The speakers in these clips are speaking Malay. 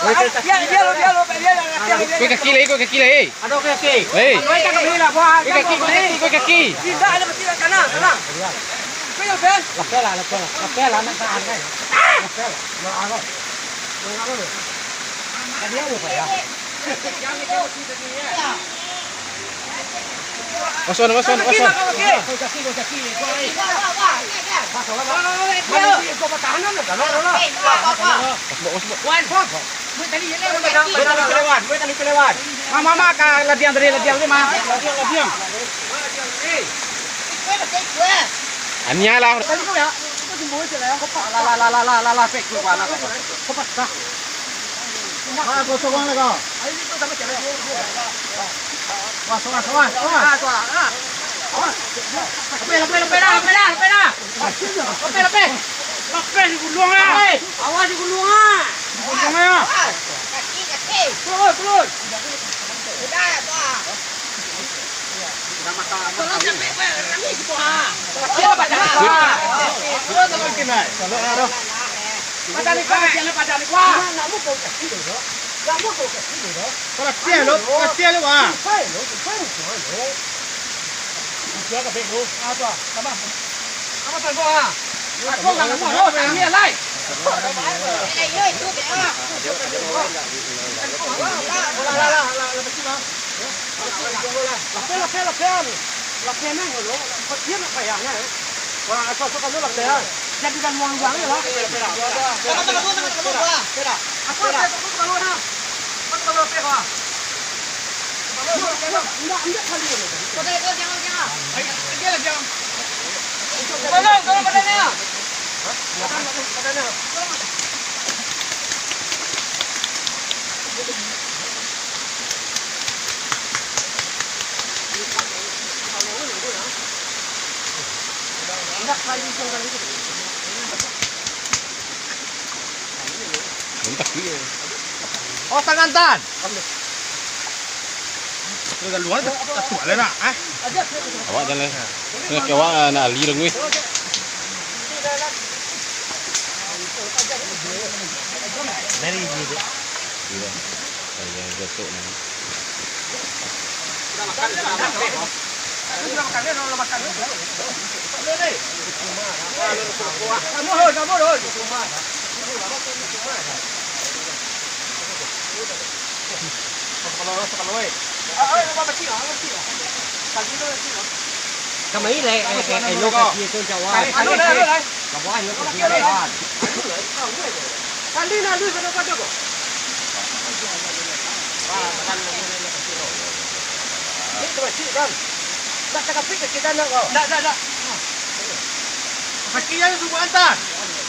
Kuih kaki lagi, kuih kaki lagi. Ada kuih kaki. Lagi. Kuih kaki lah, buah. Kuih kaki, kuih kaki, kuih kaki. Tidak ada mesti kanan, kanan. Kuih yang ben. Lapel lah nak tahan kan. Lapel. Mau apa? Kan dia lupa ya. Wason. Kuih kaki. Kau pertahanan dah. Wan, tadi kelewat. Mama ka latihan tadi mah. Latihan. Anya lah. Tadi kau ya. Kau sembuh je lah. Kau la fake kau lah. Kau patah. Kau sokong lagi kau. Ayo itu sama jalan. Wah, soan. Lapel di gulung ah. Awas di gulung ah. Gulung ah. Keluar. Oh, tangan tan. Sudah luar dah tua lah nak. Awak jalan. Nak awak nak ali dong weh. Dari ni. Iya. Saya jatuh ni. Cái mấy này lúc kia tôi chào ai. Cái này. Mà bố anh nó còn kia là. Kan đi nào, đi vào đâu có được. Dah cakap fikir kita nak kau. Dah. Kaki yang tu buat antar.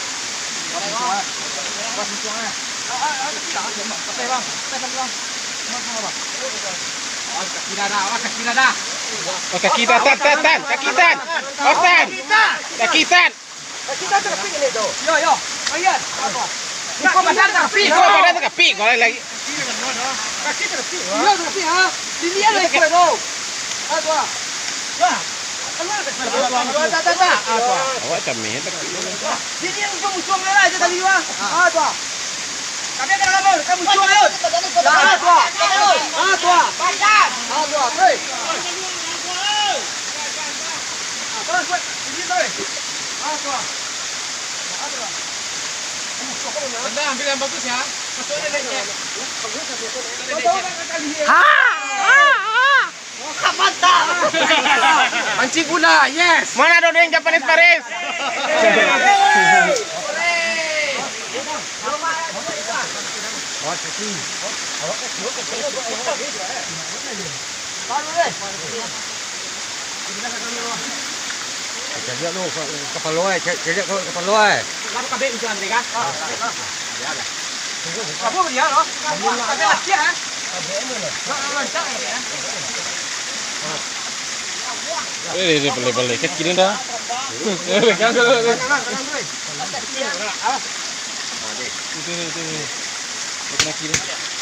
Kaki dah. Kaki tan. Kaki tan. Osan. Kaki tan. Kita cakap fikir ni tu. Yo. Ayan. Kau badan tak pi. Kau pada tak pi kau lagi. Kaki cakap fikir. Yo cakap fikir ha. Dilihat lagi kau tu. Apa? Wah. Awak camih tak. Jadi yang muncung lah aja tadi wah. Tua. Kami akan kabur, kamu muncung ayo. Tua. Panjang. Tua, hei. Terus, ini tu. Tua. Anda ambil yang bagus ya. Masuknya naiknya. Mantap. Mancing gula, yes. Mana ada yang Japanese Paris? Jadi lu kapal loe, jadi kapal loe. Lalu kabel ujian mereka. Kamu dia loh. Kabel lagi ya. Lancar ya. Boleh kaki ni dah. Kan tu. Itu. Kena kiri.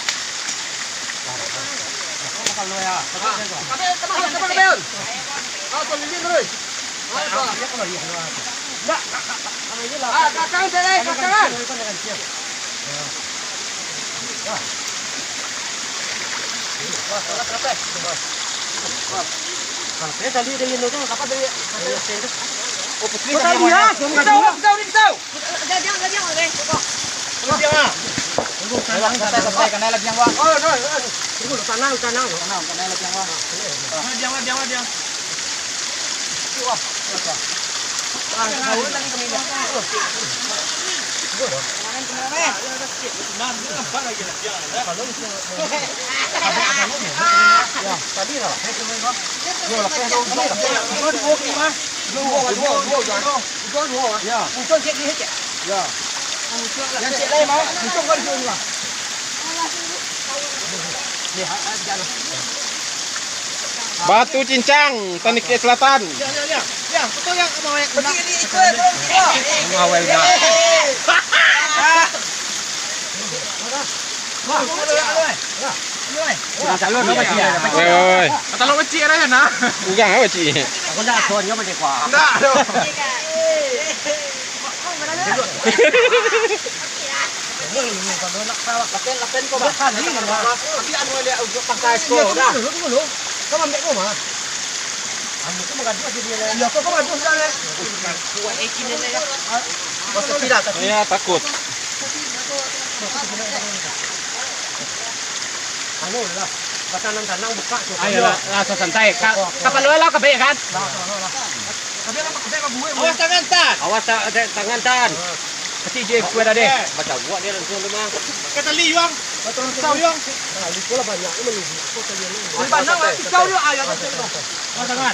Kabel kabel. Apa lilin terus? Belakang saya, belakang. Saya tadi dengan itu apa tadi? Oh, putri Kau tadi tahu ya. dia? Kau ni kau. Sampai kena lagi yang wah. Oh, no. Tunggu tanang kena lagi yang wah. Diam. Tadi lah. Yang cik lain mau? Untung kau di sini. Batu Cincang, Tanikek Selatan. Betul yang mau yang Awal dah. Calon apa cik? Oi, kata lo kecil dah kan? ugang apa cik? Aku nak tuan kau macam kuah. Tak tu. Lapen kau makan ni mana? Tapi anu dia untuk pakai skor dah. Tunggu. Kau ambil kau mah. Anu kau makan dua dia. Ya kau makan dua dah. Buat ekin ni dah. Kau tidak tak. Saya takut. Anu lah. Tanang buka. Ayolah, rasa santai. Kapan lu lah kebek kan? Awas tangan tan. Awas tangan tan. Kecil je kue dah deh. Baca buat dia langsung tu mah. Kata li yang. Kau yang. Li pula banyak ni melu. Kau tadi ni. Pandang kau dia ayat tu. Awas tangan.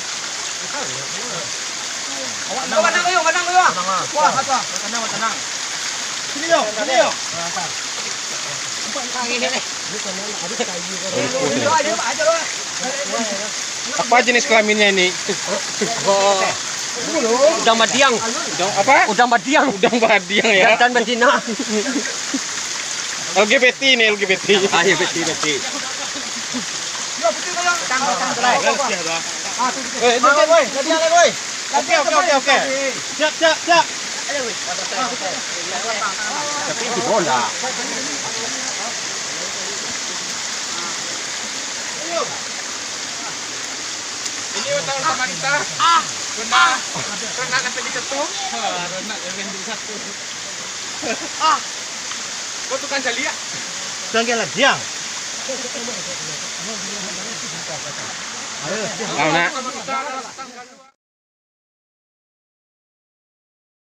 Kau pandang kau. Wah, tenang. Sini yo. Apa jenis kelaminnya ini? Udang badiang. Apa? Udang badiang. Udang badiang ya. Dan betina. LGBT ini LGBT. Ah, ya betul. Oke. Siap. Tapi itu bola. Ini tahun sama kita. Renang sampai di satu. Renang yang di satu. Kau tukang jali ya? Tanggal lagi yang. Tahu nak?